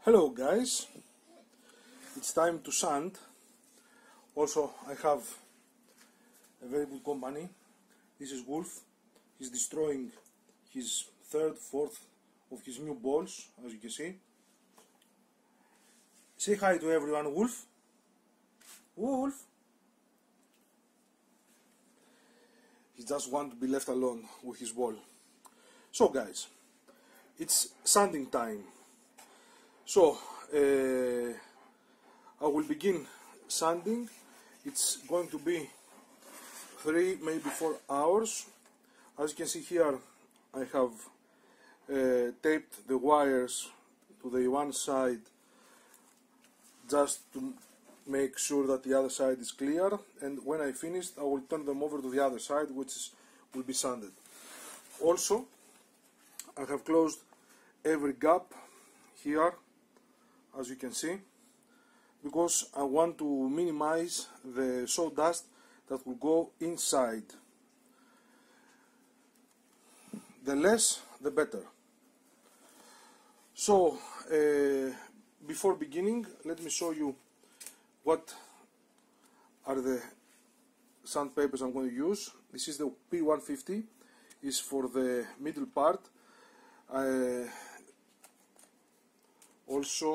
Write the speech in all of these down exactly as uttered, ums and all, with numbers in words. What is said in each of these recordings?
Hello guys, it's time to sand. Also I have a very good company. This is Wolf. He's destroying his third, fourth of his new balls, as you can see. Say hi to everyone, Wolf. Wolf. He just wants to be left alone with his ball. So guys, it's sanding time. So uh, I will begin sanding. It's going to be three, maybe four hours. As you can see here, I have uh, taped the wires to the one side just to make sure that the other side is clear, and when I finished I will turn them over to the other side, which is, will be sanded. Also, I have closed every gap here, as you can see, because I want to minimize the sawdust that will go inside. The less, the better. So, uh, before beginning, let me show you what are the sandpapers I'm going to use. This is the P one fifty, is for the middle part. Uh, also,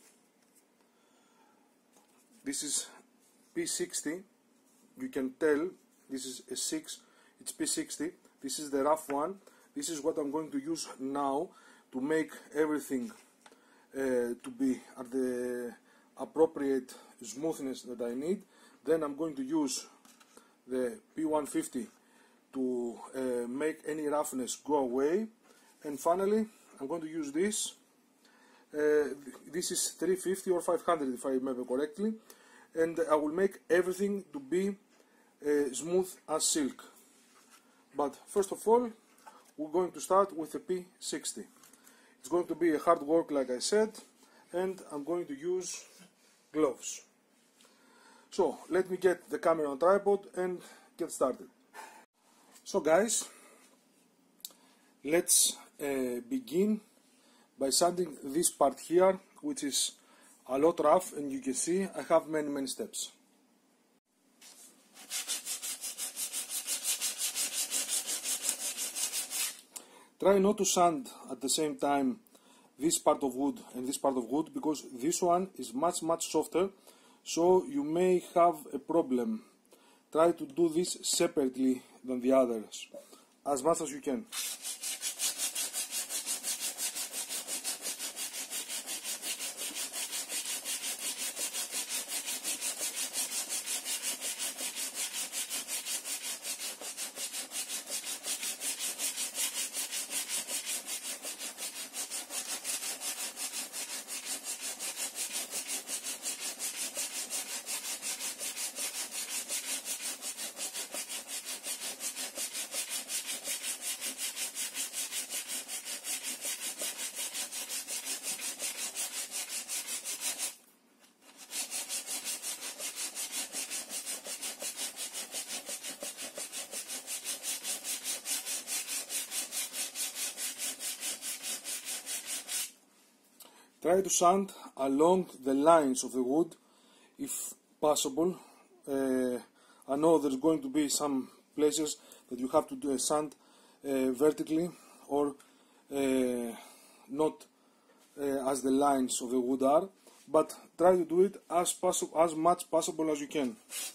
this is P sixty. You can tell this is a six, it's P sixty. This is the rough one. This is what I'm going to use now to make everything uh, to be at the appropriate smoothness that I need. Then I'm going to use the P one fifty to uh, make any roughness go away. And finally, I'm going to use this. Uh, this is three fifty or five hundred if I remember correctly, and I will make everything to be uh, smooth as silk. But first of all, we're going to start with the P sixty. It's going to be a hard work, like I said, and I'm going to use gloves. So let me get the camera on tripod and get started. So guys, let's uh, begin by sanding this part here, which is a lot rough, and you can see I have many many steps. Try not to sand at the same time this part of wood and this part of wood, because this one is much much softer, so you may have a problem. Try to do this separately than the others, as much as you can. Try to sand along the lines of the wood if possible. Uh, I know there's going to be some places that you have to do a sand uh, vertically or uh, not uh, as the lines of the wood are, but try to do it as, as much possible as you can.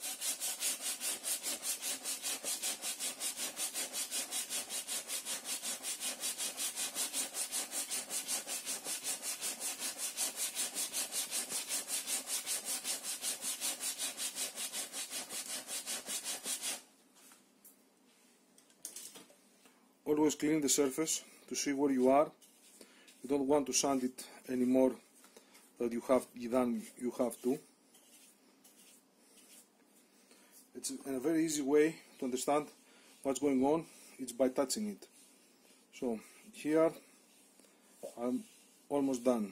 Always clean the surface to see where you are. You don't want to sand it anymore than you have than you have to. It's a very easy way to understand what's going on. It's by touching it. So here I'm almost done.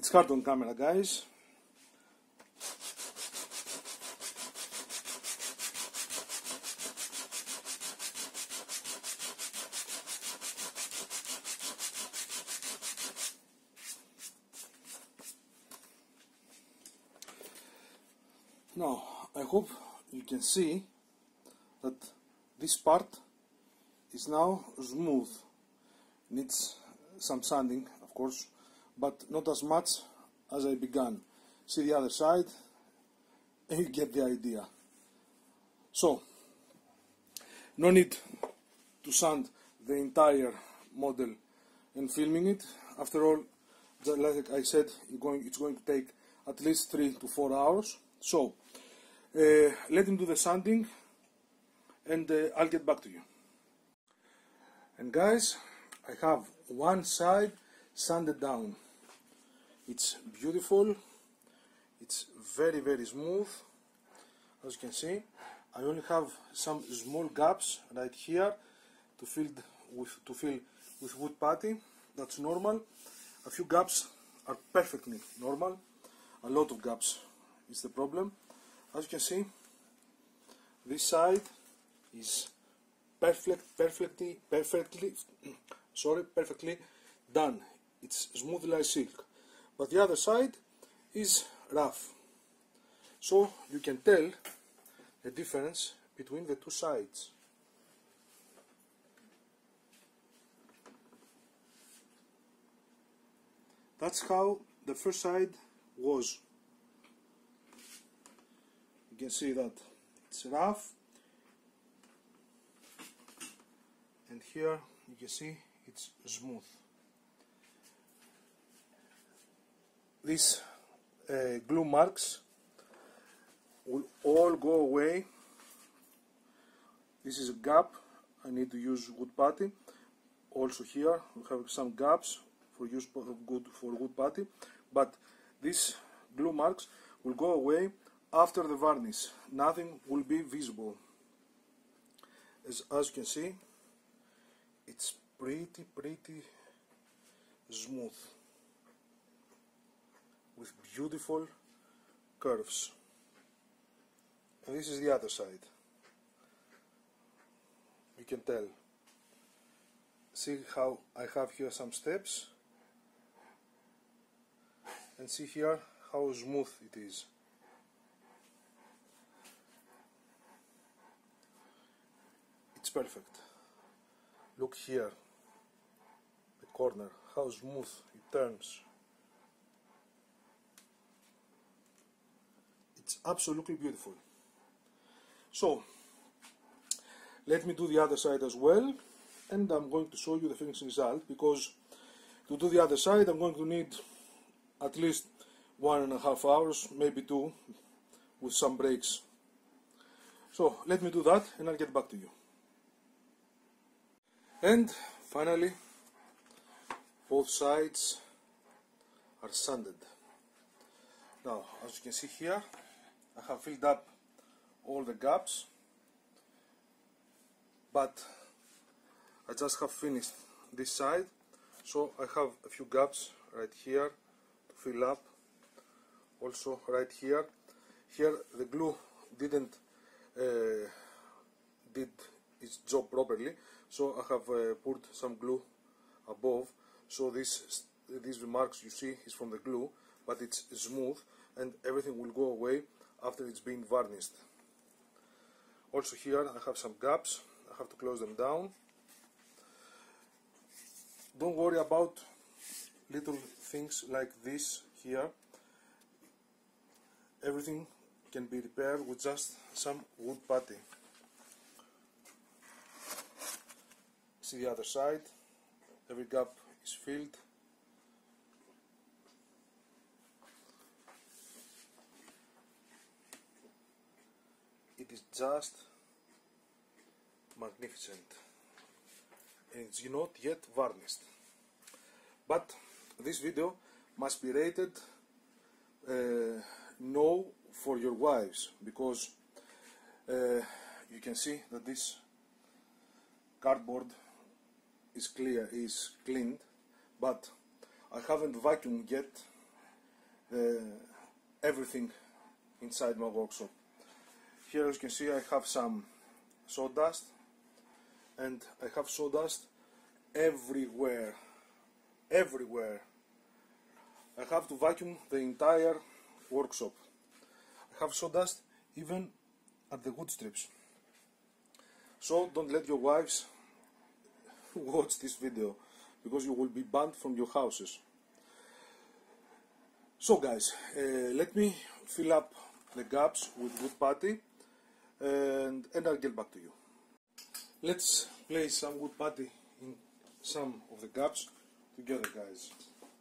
It's hard on camera, guys. Now, I hope you can see that this part is now smooth. Needs some sanding, of course, but not as much as I began. See the other side and you get the idea. So, no need to sand the entire model and filming it. After all, like I said, it's going to take at least three to four hours. So, uh, let him do the sanding and uh, I'll get back to you. And guys, I have one side sanded down. It's beautiful, it's very very smooth. As you can see, I only have some small gaps right here to fill with, to fill with wood putty. That's normal. A few gaps are perfectly normal. A lot of gaps is the problem. As you can see, this side is perfect, perfectly, perfectly, sorry, perfectly done. It's smooth like silk. But the other side is rough. So you can tell the difference between the two sides. That's how the first side was. You can see that it's rough, and here you can see it's smooth. These uh, glue marks will all go away. This is a gap, I need to use wood putty. Also here we have some gaps for use for good for wood putty, but these glue marks will go away after the varnish. Nothing will be visible. As, as you can see, it's pretty pretty smooth with beautiful curves. And this is the other side. You can tell. See how I have here some steps, and see here how smooth it is. It's perfect. Look here, the corner, how smooth it turns. It's absolutely beautiful. So, let me do the other side as well, and I'm going to show you the finished result, because to do the other side I'm going to need at least one and a half hours, maybe two, with some breaks. So let me do that and I'll get back to you. And finally, both sides are sanded. Now, as you can see here, I have filled up all the gaps, but I just have finished this side, so I have a few gaps right here to fill up. Also right here. Here the glue didn't uh, did its job properly, so I have uh, put some glue above. So this these remarks you see is from the glue, but it's smooth and everything will go away after it's been varnished. Also here I have some gaps. I have to close them down. Don't worry about little things like this here. Everything can be repaired with just some wood putty. See the other side, every gap is filled. It is just magnificent, and it's not yet varnished. But this video must be rated uh, no for your wives, because uh, you can see that this cardboard is clear, is cleaned, but I haven't vacuumed yet the, everything inside my workshop. Here, as you can see, I have some sawdust, and I have sawdust everywhere, everywhere. I have to vacuum the entire workshop. I have sawdust even at the wood strips. So don't let your wives watch this video, because you will be banned from your houses. So guys, uh, let me fill up the gaps with wood putty, and, and I'll get back to you. Let's place some wood putty in some of the gaps together, guys.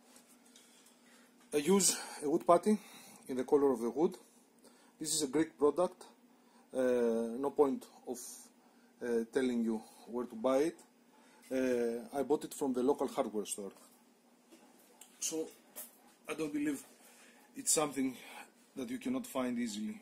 I use a wood putty in the color of the wood. This is a Greek product, uh, no point of uh, telling you where to buy it. Uh, I bought it from the local hardware store. So I don't believe it's something that you cannot find easily.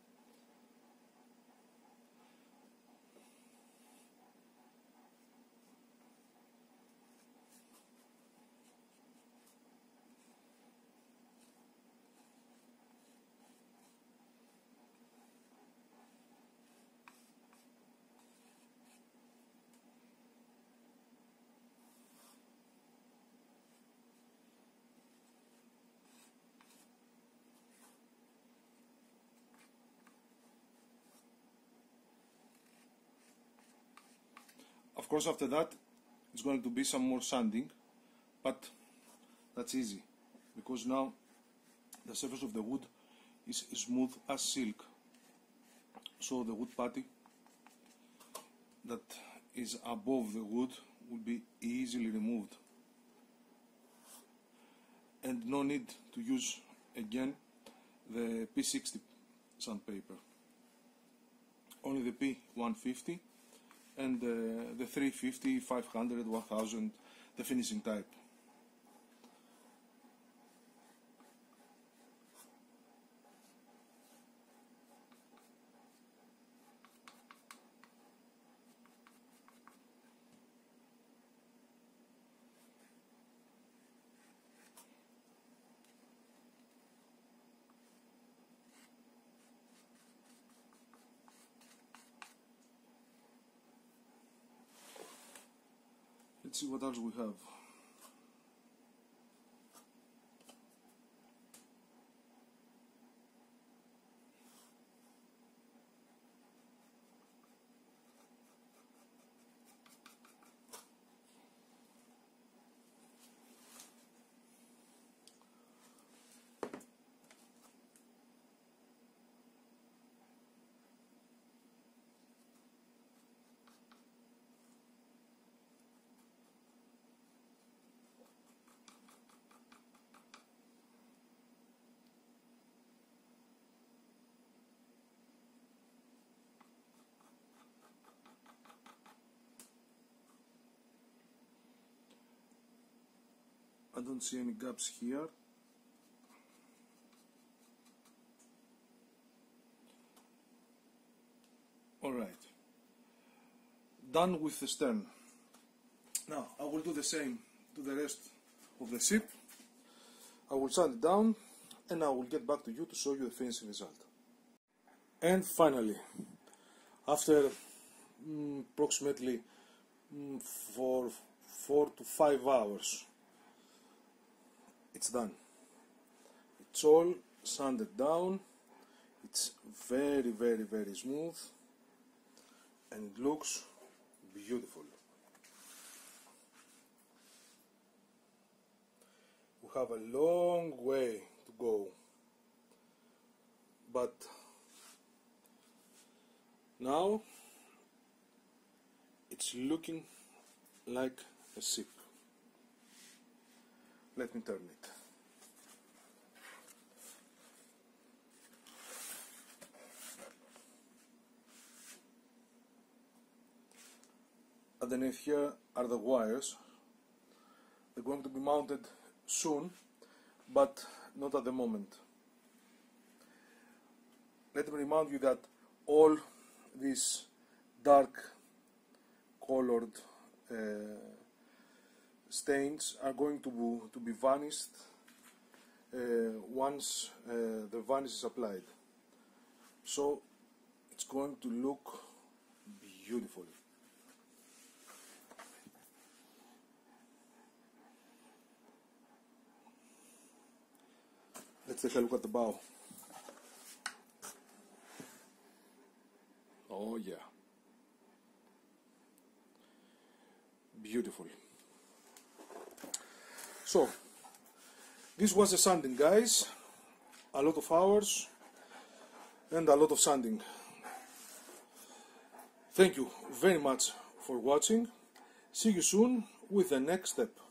Of course, after that, it's going to be some more sanding, but that's easy, because now the surface of the wood is smooth as silk. So the wood putty that is above the wood will be easily removed. And no need to use again the P sixty sandpaper. Only the P one fifty and uh, the three fifty, five hundred, one thousand, the finishing type. Let's see what else we have. I don't see any gaps here. Alright, done with the stern. Now I will do the same to the rest of the ship. I will sand it down, and I will get back to you to show you the finishing result. And finally, after mm, approximately mm, for four to five hours, it's done. It's all sanded down. It's very, very, very smooth, and it looks beautiful. We have a long way to go, but now it's looking like a ship. Let me turn it. Underneath here are the wires. They're going to be mounted soon, but not at the moment. Let me remind you that all these dark colored uh, stains are going to be, to be vanished uh, once uh, the varnish is applied. So it's going to look beautiful. Let's take a look at the bow. Oh yeah. Beautiful. So, this was the sanding, guys. A lot of hours and a lot of sanding. Thank you very much for watching. See you soon with the next step.